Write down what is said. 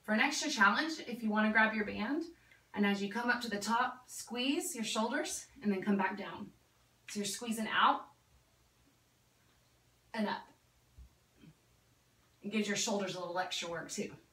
For an extra challenge, if you want to grab your band, and as you come up to the top, squeeze your shoulders and then come back down. So you're squeezing out and up. It gives your shoulders a little extra work too.